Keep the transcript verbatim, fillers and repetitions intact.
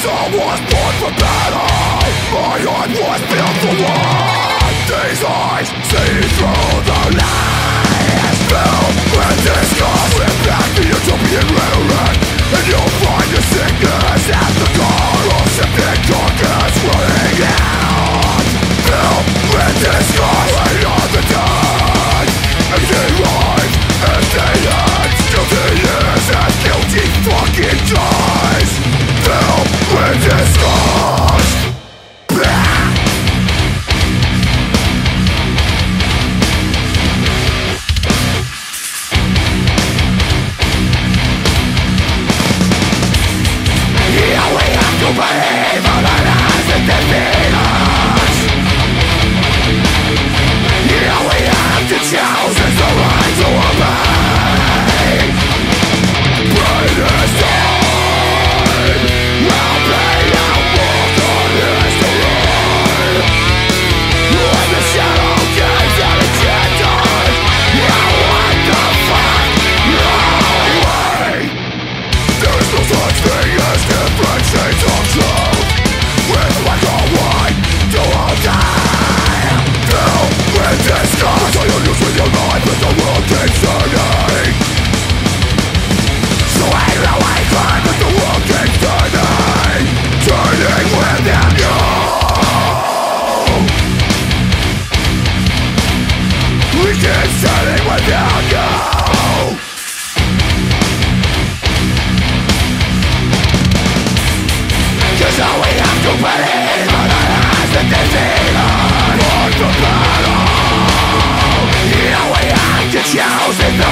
soul was born for battle. My heart was built for war. These eyes see through the lies. Filled with disgust, rip back the utopian rhetoric, and you'll find your sickness at the core of septic carcass running out. Filled with disgust, we are the dead. Empty lives, empty heads. Guilty is as guilty fucking dies. Filled with disgust. Believe all the lies that defeat us. Yeah, we have to choose as the right to obey. Greatest time, I'll play out walk on history. When the shadow gives out its genders, yeah, what the fuck? No way. There is no such thing as different shades of truth. With black or white, do or die. Filled with disgust. I use with your life as the world keeps turning. So aim away, climb as the world keeps turning. Turning within you. We keep turning without you. So we have to believe all the lies that deceive us. For the battle, yeah, we have to choose it.